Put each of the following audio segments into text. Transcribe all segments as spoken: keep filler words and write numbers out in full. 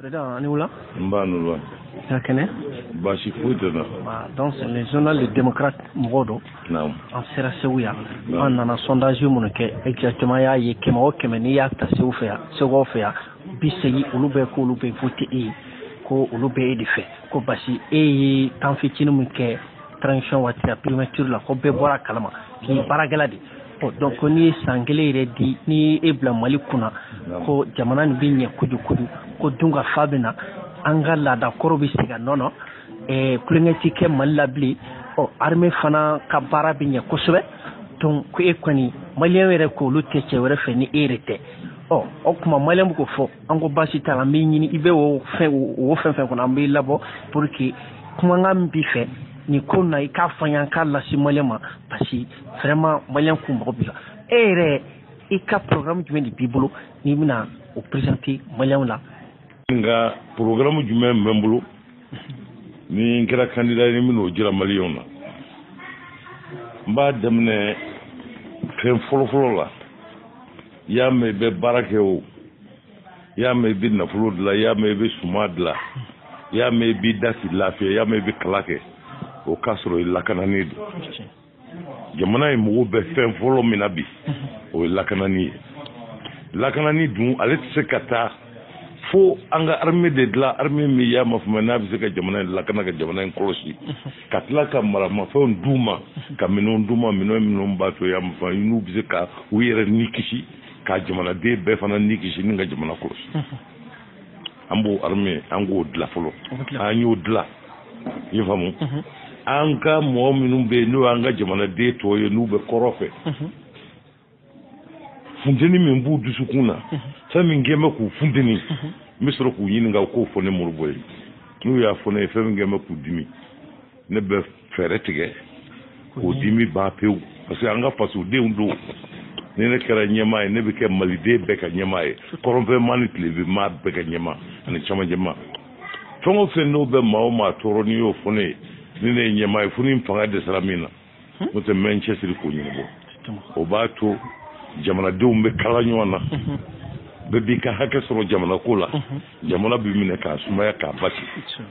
Président Anioula. Mbanoula. Kakene. Bashi Foutena. Donc c'est le journal Les Démocrates Mrodo. Non. En sera Sewuya. On a un sondage monnaie exactement ya ye kemo kemeni ya ta Sewufea. Sewufea. Biseyi ulube ko ulube vote e ko ulube e de fait. Ko basi e tan fitinu muke transition watia primature la ko be bora kalama. Ki baragaladi. Oh, donc ni sangele redi ni ebla malikuna ko jamana ni binye kudu kudu ko dunga fabina angala da korobi siga nono e kulengeti ke malabli o armée fana ka bara binye kusube donc ko ekoni malien were ko lutete were fe ni erete o o kuma malien ko fo ango basi tala mi nyini ibe wo fe wo fe fe ko na mbi labo pour que kuma ngam bi fe ni kona ika fanya kala si malema parce vraiment malien ko mbo bila ere ika programme du mendi bibulu ni mina o présenter malien la nga programme du même membulu ni ngira candidat ni mino jira malien la mba demne fen folo folo la ya me be barake o ya me bi na folo la ya me be sumadla ya me bi dati lafiya ya me bi kalake o kasoro ilakanani do jamana yi mugo be fen folo minabi o ilakanani ilakanani dun ale tse kata fo anga armée de la armée mi ya mafumana bi se ka jamana ilakana ka jamana nkolosi katla ka mara ma fa nduma ka mino nduma mino mino mbato ya mfa inu bi se ka uyere nikishi ka jamana de be fana nikishi ninga jamana kolosi ambo armée ango dla folo anyo dla yifamu anga mo minum be no anga jamana de to ye nu be korofe fundeni min bu dusukuna sa min gema ku fundeni misro ku yin nga ko fone mo boy nu ya fone fe min gema ku dimi ne be fere tige ko dimi ba pew parce que anga pasu de ndo ne ne kara nyema ne be ke malide be ka nyema e korompe manit le be ma be ka nyema ani chama jema tongo fe no be ma o ma toro ni yo fone ni ne nyema funi mfanga de salamina mote Manchester ko nyingo o ba to jamana de umbe kala nyona be bi ka hake soro jamana kula jamana bi mine ka sumaya ka bati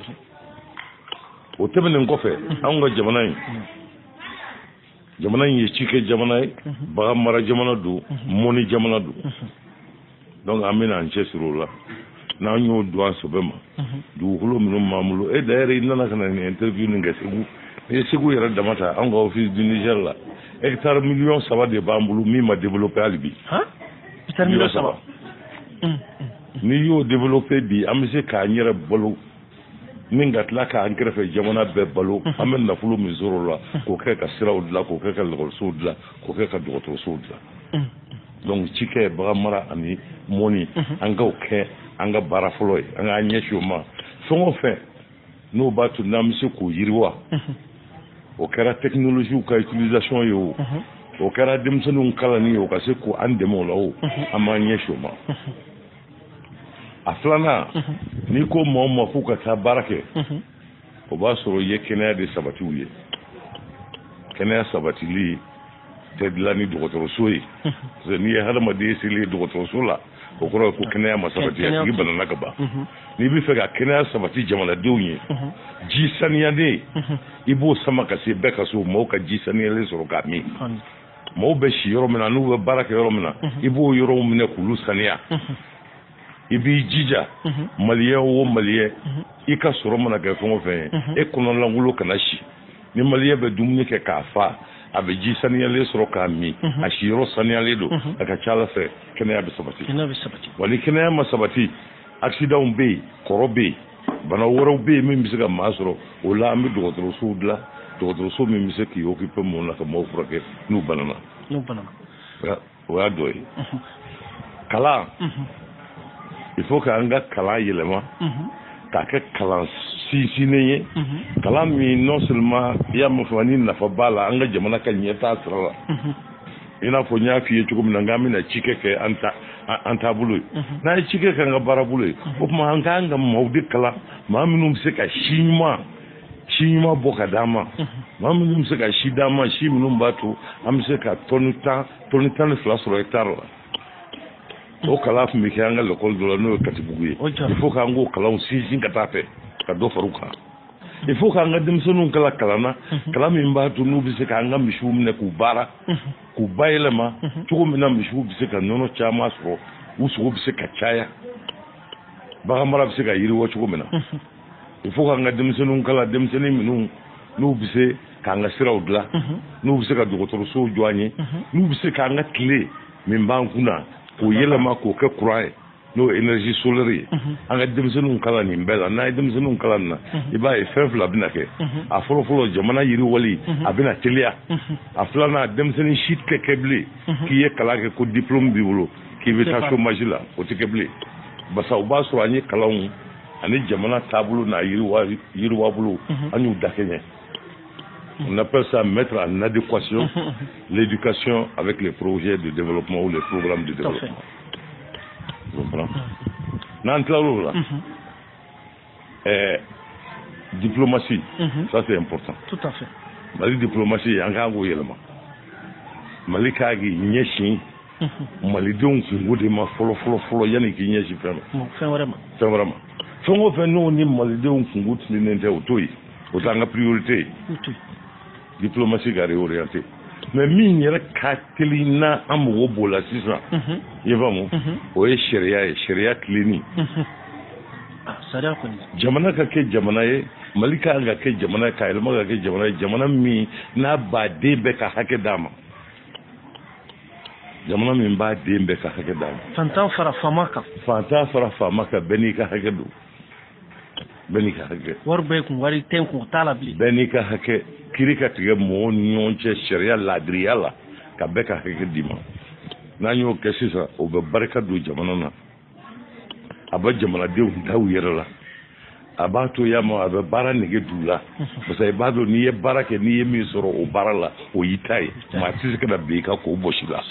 o tebe ne ngofe anga jamana yi jamana yi chike jamana yi ba mara jamana du moni jamana du donc amina Manchester la na nyo douan sobema du hulo mino mamulo e d'ailleurs inana kana ni interview ni ngasegu e segu yara damata anga office du Niger la hectare million ça va de bambulu mi ma développer alibi hein hectare million ça va ni yo développer bi amse ka nyere bolo ninga tlaka ankrefe jamana be balo amen na fulu mi zoro la ko ke ka sira odla ko ke ka lgol sudla ko ke ka doto sudla donc chike bramara ani moni anga ke anga bara foloy anga nyesho ma songo fe no batu namse ko yirwa o kera technologie ka utilisation yo o kera demsonu kala ni o ka se ko ande mo lawo ama nyesho ma aflana ni ko mo mo fu ka ta barake o ba so ye kena de sabati uye kena sabati li te dilani do to soyi ze ni hada ma de sili do to sola o ko ko kena ma sabati ya gibana nakaba ni bi fega kena sabati jamana dewni ji saniya de ibo sama ka se beka so mo ka ji saniya le so ka mi mo be shi yoro mena nu baraka yoro mena ibo yoro mena kulu saniya ibi jija maliye wo maliye ika soro mana ga fon fe e kono langulo kana shi ni maliye be dumni ke kafa abe ji saniya le soro ka mi ashiro saniya le do aka chala fe kene abe sabati kene abe sabati wali kene ma sabati accident be korobe bana woro be mi misiga masoro o la mi do do sudla do do so mi miseki okipe mo na ka mo frake nu banana nu banana wa wa doy kala il faut que anga kala yelema ta ke kala si si neye kala mi non seulement ya mo fani na fa bala anga jamana kan yeta sala ina fo nya fiye tukum na ngami na chike ke anta anta bulu na chike ke nga barabulu o ma anga anga mawdi kala ma minum se ka shinma shinma boka dama ma minum se ka shidama shi minum batu am se ka tonuta tonuta ne flasro hectare o kala tun bɛ kɛ an ka lakɔli dɔ la n'o ye Katibugu ye il faut k'an k'o kalanw sinsin ka taa fɛ ka dɔ far'u kan il faut k'an ka denmisɛnninw kala kalan na kalan min b'a to n'u bɛ se k'an ka misiw minɛ k'u baara k'u bayɛlɛma cogo min na misiw bɛ se ka nɔnɔ caman sɔrɔ u sogo bɛ se ka caya bagan mara bɛ se ka yiriwa cogo min na il faut k'an ka denmisɛnninw kala denmisɛnnin minnu n'u bɛ se k'an ka siraw dilan n'u bɛ se ka dɔgɔtɔrɔsow jɔ an ye n'u bɛ se k'an ka tile min b'an kunna k'o yɛlɛma k'o kɛ courant ye n'o ye énergie solaire ye an ka denmisɛnninw kalan nin bɛɛ la n'a ye denmisɛnninw kalan nin na i b'a ye fɛn fila bɛna kɛ a fɔlɔfɔlɔ jamana yiriwali a bɛna teliya a filanan denmisɛnnin si tɛ kɛ bilen k'i ye kalan kɛ ko diplôme b'i bolo k'i bɛ taa chômage la o tɛ kɛ bilen basa o b'a sɔrɔ an ye kalanw ani jamana taabolo n'a yiriwa yiriwa bolo an y'u da kɛɲɛ. On appelle ça mettre en adéquation l'éducation avec les projets de développement ou les programmes de développement. Vous comprenez? N'en là. Euh, diplomatie, ça c'est important. Tout à fait. Mali diplomatie, en gros, il y a le Mali kagi nyeshi, Mali donc vous ma follow follow follow yani ki nyeshi femme. Fin vraiment. Fin vraiment. Fin au fait nous ni Mali donc vous n'êtes autoy, autant la priorité. Diplomatie est réorientée. Mais min yɛrɛ ka teli na an mɔgɔ b'o la sisan i y'a faamu o ye sariya ye sariya tilenni sariya kɔni jamana ka kɛ jamana ye Mali ka kan ka kɛ jamana ye ka yɛlɛma ka kɛ jamana ye jamana min n'a baden bɛɛ ka hakɛ d'a ma jamana min b'a den bɛɛ ka hakɛ d'a ma fantan fara faama kan fantan fara faama kan bɛɛ n'i ka hakɛ don bɛɛ n'i ka hakɛ wari bɛɛ kun wari tɛ kun t'a la bilen bɛɛ n'i ka hakɛ kiri ka tigɛ mɔgɔw ni ɲɔgɔn cɛ sariya laadiriya la ka bɛɛ ka hakɛ d'i ma n'an y'o kɛ sisan o bɛ barika don jamana na a bɛ jamanadenw da u yɛrɛ la a b'a to y'a ma a bɛ baara nege d'u la parce que i b'a dɔn n'i ye baara kɛ n'i ye min sɔrɔ o baara la o y'i ta ye maa tɛ se ka na bin i kan k'o bɔsi la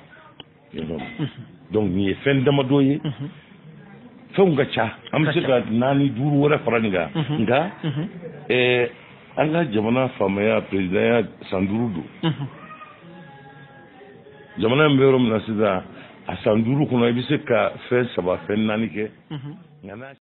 donc nin ye fɛn damadɔ ye fɛnw ka ca an bɛ se ka naani duuru wɛrɛ fara nin kan nka ɛɛ an ka jamana faamaya président ya san duuru don jamana in bɛ yɔrɔ min na sisan a san duuru kɔnɔ i bɛ se ka fɛn saba fɛn naani kɛ